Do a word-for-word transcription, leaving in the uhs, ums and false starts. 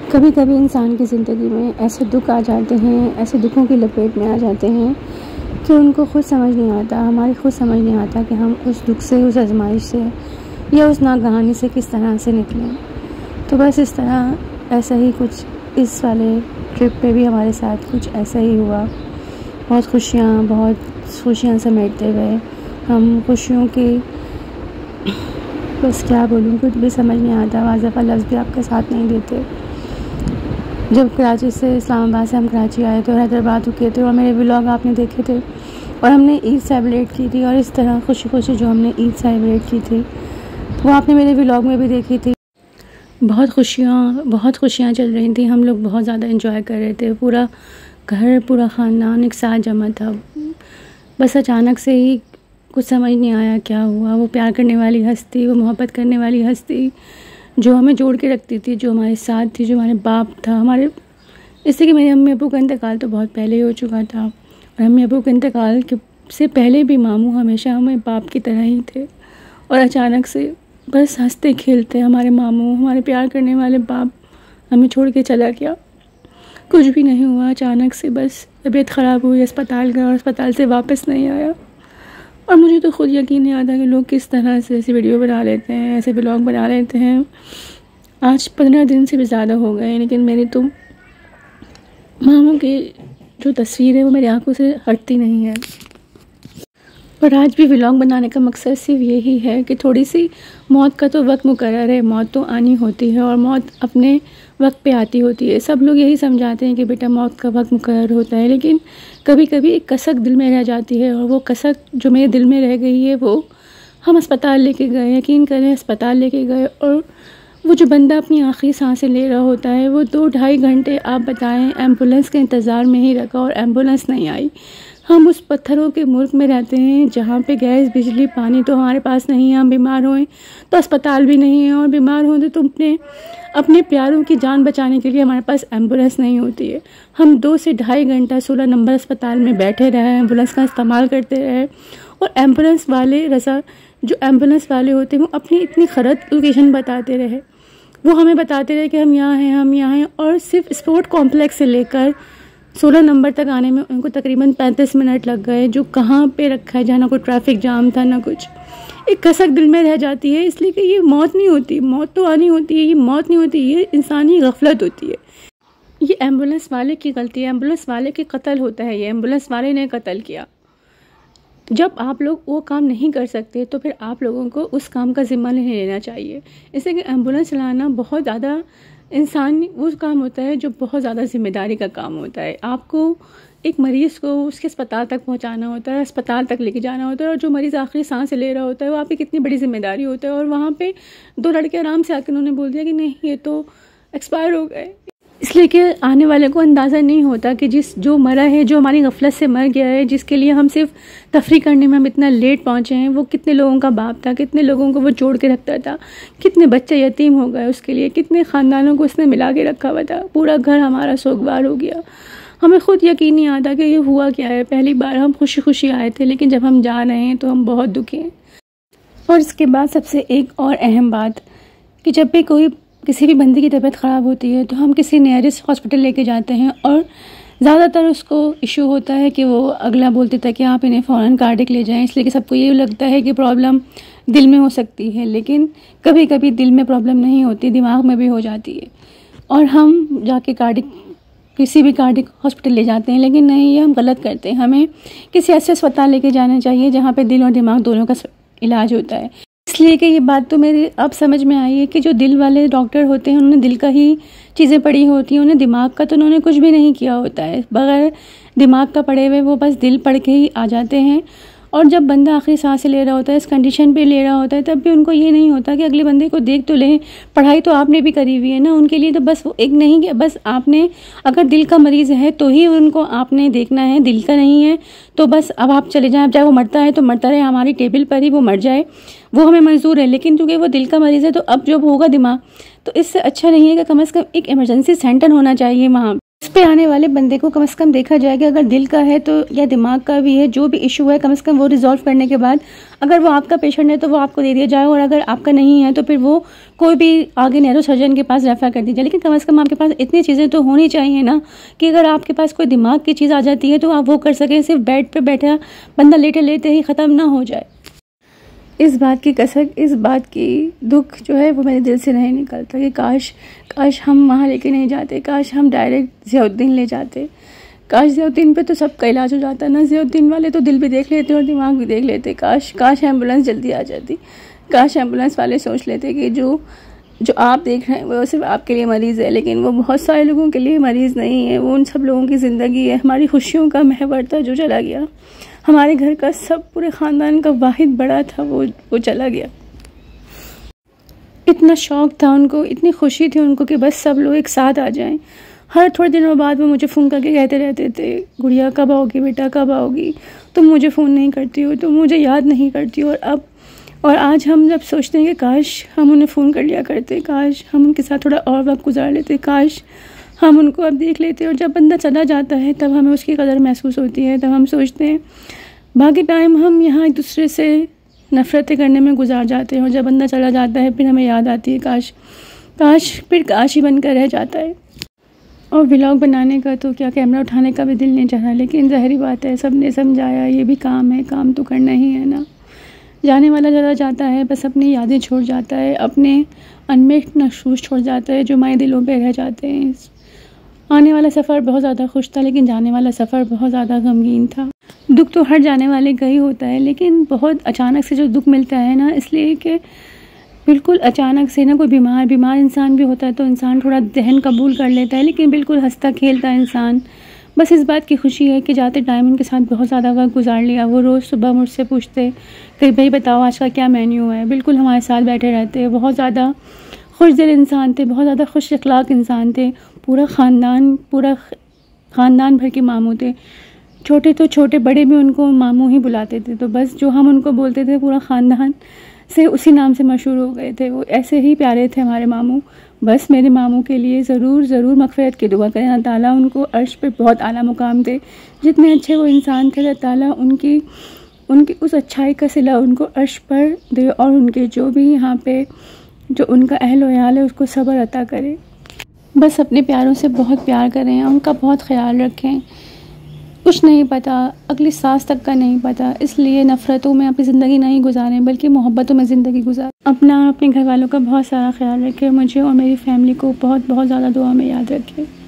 कभी कभी इंसान की ज़िंदगी में ऐसे दुख आ जाते हैं, ऐसे दुखों की लपेट में आ जाते हैं कि उनको खुद समझ नहीं आता, हमारी खुद समझ नहीं आता कि हम उस दुख से, उस आजमाइश से या उस नागहानी से किस तरह से निकलें। तो बस इस तरह ऐसा ही कुछ इस वाले ट्रिप पे भी हमारे साथ कुछ ऐसा ही हुआ। बहुत खुशियाँ बहुत खुशियाँ समेटते गए हम, खुशियों की बस क्या बोलूँ, कुछ भी समझ नहीं आता, वाज़ा का लफ्ज़ भी आपका साथ नहीं देते। जब कराची से इस्लामाबाद से हम कराची आए थे और हैदराबाद रुके थे और मेरे व्लॉग आपने देखे थे और हमने ईद सेलिब्रेट की थी और इस तरह खुशी खुशी जो हमने ईद सेलिब्रेट की थी वो आपने मेरे व्लॉग में भी देखी थी। बहुत खुशियाँ बहुत खुशियाँ चल रही थी, हम लोग बहुत ज़्यादा एंजॉय कर रहे थे, पूरा घर पूरा ख़ानदान एक साथ जमा था। बस अचानक से ही कुछ समझ नहीं आया क्या हुआ। वो प्यार करने वाली हस्ती, वो मोहब्बत करने वाली हस्ती जो हमें जोड़ के रखती थी, जो हमारे साथ थी, जो हमारे बाप था, हमारे इससे कि मेरे अम्मी अबू का इंतकाल तो बहुत पहले ही हो चुका था और अम्मी अबू के इंतकाल के से पहले भी मामू हमेशा हमें बाप की तरह ही थे और अचानक से बस हंसते खेलते हमारे मामू, हमारे प्यार करने वाले बाप हमें छोड़ के चला गया। कुछ भी नहीं हुआ, अचानक से बस तबीयत ख़राब हुई, अस्पताल गया और अस्पताल से वापस नहीं आया। और मुझे तो खुद यकीन नहीं आता कि लोग किस तरह से ऐसी वीडियो बना लेते हैं, ऐसे ब्लॉग बना लेते हैं। आज पंद्रह दिन से भी ज़्यादा हो गए लेकिन मेरी तो मामू की जो तस्वीर है वो मेरी आंखों से हटती नहीं है। और आज भी व्लॉग बनाने का मकसद सिर्फ यही है कि थोड़ी सी मौत का तो वक्त मुकर्रर है, मौत तो आनी होती है और मौत अपने वक्त पे आती होती है। सब लोग यही समझाते हैं कि बेटा मौत का वक्त मुकर्रर होता है, लेकिन कभी कभी एक कसक दिल में रह जाती है और वो कसक जो मेरे दिल में रह गई है वो हम अस्पताल लेके गए, यकीन करें अस्पताल लेके गए और वो जो बंदा अपनी आखिरी सांसें ले रहा होता है वो दो ढाई घंटे आप बताएं एम्बुलेंस के इंतज़ार में ही रखा और एम्बुलेंस नहीं आई। हम उस पत्थरों के मुल्क में रहते हैं जहाँ पे गैस बिजली पानी तो हमारे पास नहीं है, हम बीमार होएं तो अस्पताल भी नहीं है और बीमार हों तो अपने अपने प्यारों की जान बचाने के लिए हमारे पास एम्बुलेंस नहीं होती है। हम दो से ढाई घंटा सोलह नंबर अस्पताल में बैठे रहे, एम्बुलेंस का इस्तेमाल करते रहे और एम्बुलेंस वाले रसा जो एम्बुलेंस वाले होते हैं वो अपनी इतनी गलत लोकेशन बताते रहे। वो हमें बताते रहे कि हम यहाँ हैं हम यहाँ हैं और सिर्फ स्पोर्ट कॉम्प्लेक्स से लेकर सोलह नंबर तक आने में उनको तकरीबन पैंतीस मिनट लग गए, जो कहाँ पे रखा है जहाँ ना कोई ट्रैफिक जाम था ना कुछ। एक कसक दिल में रह जाती है, इसलिए कि ये मौत नहीं होती, मौत तो आनी होती है, ये मौत नहीं होती, ये इंसानी गफलत होती है। ये एम्बुलेंस वाले की गलती है, एम्बुलेंस वाले के कत्ल होता है, ये एम्बुलेंस वाले ने कत्ल किया। जब आप लोग वो काम नहीं कर सकते तो फिर आप लोगों को उस काम का ज़िम्मा नहीं लेना चाहिए। इससे कि एम्बुलेंस चलाना बहुत ज़्यादा इंसान वो काम होता है जो बहुत ज़्यादा ज़िम्मेदारी का काम होता है। आपको एक मरीज़ को उसके अस्पताल तक पहुंचाना होता है, अस्पताल तक लेके जाना होता है और जो मरीज़ आखिरी सांस ले रहा होता है वो आपकी कितनी बड़ी जिम्मेदारी होता है। और वहाँ पे दो लड़के आराम से आकर उन्होंने बोल दिया कि नहीं ये तो एक्सपायर हो गए, इसलिए कि आने वाले को अंदाज़ा नहीं होता कि जिस जो मरा है, जो हमारी गफलत से मर गया है, जिसके लिए हम सिर्फ तफरी करने में हम इतना लेट पहुँचे हैं, वो कितने लोगों का बाप था, कितने लोगों को वो जोड़ के रखता था, कितने बच्चे यतीम हो गए उसके लिए, कितने ख़ानदानों को उसने मिला के रखा हुआ था। पूरा घर हमारा सोगवार हो गया। हमें खुद यकीन नहीं आता कि ये हुआ क्या है। पहली बार हम खुशी खुशी आए थे लेकिन जब हम जा रहे हैं तो हम बहुत दुखी हैं। और इसके बाद सबसे एक और अहम बात कि जब भी कोई किसी भी बंदे की तबीयत ख़राब होती है तो हम किसी नियरेस्ट हॉस्पिटल लेके जाते हैं और ज़्यादातर उसको इशू होता है कि वो अगला बोलते था कि आप इन्हें फ़ौरन कार्डिक ले जाएं, इसलिए कि सबको ये लगता है कि प्रॉब्लम दिल में हो सकती है, लेकिन कभी कभी दिल में प्रॉब्लम नहीं होती, दिमाग में भी हो जाती है और हम जाके कार्डिक किसी भी कार्डिक हॉस्पिटल ले जाते हैं। लेकिन नहीं, ये हम गलत करते हैं। हमें किसी ऐसे अस्पताल लेके जाना चाहिए जहाँ पे दिल और दिमाग दोनों का इलाज होता है। इसलिए कि ये बात तो मेरी अब समझ में आई है कि जो दिल वाले डॉक्टर होते हैं उन्होंने दिल का ही चीज़ें पढ़ी होती हैं, उन्हें दिमाग का तो उन्होंने कुछ भी नहीं किया होता है। बगैर दिमाग का पढ़े हुए वो बस दिल पढ़ के ही आ जाते हैं। और जब बंदा आखिरी सांस ले रहा होता है, इस कंडीशन पे ले रहा होता है, तब भी उनको ये नहीं होता कि अगले बंदे को देख तो लें। पढ़ाई तो आपने भी करी हुई है ना, उनके लिए तो बस वो एक नहीं कि बस आपने अगर दिल का मरीज़ है तो ही उनको आपने देखना है, दिल का नहीं है तो बस अब आप चले जाएं। अब चाहे वो मरता है तो मरता रहे, हमारी टेबल पर ही वो मर जाए, वो हमें मंजूर है। लेकिन चूँकि वो दिल का मरीज़ है तो अब जब होगा दिमाग तो इससे अच्छा नहीं है कि कम से कम एक इमरजेंसी सेंटर होना चाहिए वहाँ। इस पे आने वाले बंदे को कम से कम देखा जाए कि अगर दिल का है तो या दिमाग का भी है, जो भी इशू है कम से कम वो रिजॉल्व करने के बाद अगर वो आपका पेशेंट है तो वो आपको दे दिया जाए, और अगर आपका नहीं है तो फिर वो कोई भी आगे नैरो सर्जन के पास रेफर कर दीजिए। लेकिन कम से कम आपके पास इतनी चीज़ें तो होनी चाहिए ना कि अगर आपके पास कोई दिमाग की चीज़ आ जाती है तो आप वो कर सकें, सिर्फ बेड पर बैठा बंदा लेटे लेते ही ख़त्म ना हो जाए। इस बात की कसक, इस बात की दुख जो है वो मेरे दिल से नहीं निकलता कि काश काश हम वहाँ लेके नहीं जाते, काश हम डायरेक्ट ज़ियाउद्दीन ले जाते। काश ज़ियाउद्दीन पे तो सबका इलाज हो जाता ना, ज़ियाउद्दीन वाले तो दिल भी देख लेते और दिमाग भी देख लेते। काश काश एम्बुलेंस जल्दी आ जाती, काश एम्बुलेंस वाले सोच लेते कि जो जो आप देख रहे हैं वो सिर्फ आपके लिए मरीज़ है, लेकिन वो बहुत सारे लोगों के लिए मरीज़ नहीं है, वो उन सब लोगों की ज़िंदगी है। हमारी खुशियों का महवर था जो चला गया, हमारे घर का सब पूरे ख़ानदान का वाहिद बड़ा था वो वो चला गया। इतना शौक़ था उनको, इतनी खुशी थी उनको कि बस सब लोग एक साथ आ जाएं। हर थोड़े दिनों बाद वो मुझे फ़ोन करके कहते रहते थे, गुड़िया कब आओगी बेटा, कब आओगी, तुम मुझे फ़ोन नहीं करती हो, तुम मुझे याद नहीं करती हो। और अब और आज हम जब सोचते हैं कि काश हम उन्हें फ़ोन कर लिया करते, काश हम उनके साथ थोड़ा और वक्त गुजार लेते, काश हम उनको अब देख लेते। और जब बंदा चला जाता है तब हमें उसकी कदर महसूस होती है, तब हम सोचते हैं बाकी टाइम हम यहाँ एक दूसरे से नफ़रतें करने में गुजार जाते हैं, और जब बंदा चला जाता है फिर हमें याद आती है काश काश फिर काश ही बनकर रह जाता है। और व्लॉग बनाने का तो क्या, कैमरा उठाने का भी दिल नहीं चाहा, लेकिन ज़ाहिरी बात है सब ने समझाया ये भी काम है, काम तो करना ही है ना। जाने वाला चला जाता है, बस अपनी यादें छोड़ जाता है, अपने अनमेट महसूस छोड़ जाता है जो हमारे दिलों पे रह जाते हैं। आने वाला सफ़र बहुत ज़्यादा खुश था, लेकिन जाने वाला सफ़र बहुत ज़्यादा गमगीन था। दुख तो हर जाने वाले का ही होता है, लेकिन बहुत अचानक से जो दुख मिलता है ना, इसलिए कि बिल्कुल अचानक से ना कोई बीमार बीमार इंसान भी होता है तो इंसान थोड़ा दहन कबूल कर लेता है, लेकिन बिल्कुल हंसता खेलता इंसान बस इस बात की खुशी है कि जाते टाइम उनके साथ बहुत ज़्यादा वक्त गुजार लिया। वो रोज़ सुबह मुझसे पूछते कि भाई बताओ आज का क्या मेन्यू है, बिल्कुल हमारे साथ बैठे रहते। बहुत ज़्यादा खुश दिल इंसान थे, बहुत ज़्यादा खुश अखलाक इंसान थे। पूरा ख़ानदान पूरा ख़ानदान भर के मामू थे, छोटे तो छोटे बड़े भी उनको मामू ही बुलाते थे। तो बस जो हम उनको बोलते थे पूरा ख़ानदान से उसी नाम से मशहूर हो गए थे। वो ऐसे ही प्यारे थे हमारे मामू। बस मेरे मामू के लिए ज़रूर ज़रूर मग़फ़िरत की दुआ करें। अल्लाह ताला उनको अर्श पे बहुत आला मुकाम दे। जितने अच्छे वो इंसान थे अल्लाह ताला उनकी उनकी उस अच्छाई का सिला उनको अर्श पर दे, और उनके जो भी यहाँ पे जो उनका अहल व याल है उसको सब्र अता करे। बस अपने प्यारों से बहुत प्यार करें, उनका बहुत ख्याल रखें। कुछ नहीं पता, अगली सांस तक का नहीं पता, इसलिए नफ़रतों में अपनी ज़िंदगी नहीं गुजारें बल्कि मोहब्बतों में ज़िंदगी गुजारें। अपना और अपने घर वालों का बहुत सारा ख्याल रखें। मुझे और मेरी फैमिली को बहुत बहुत ज़्यादा दुआ में याद रखें।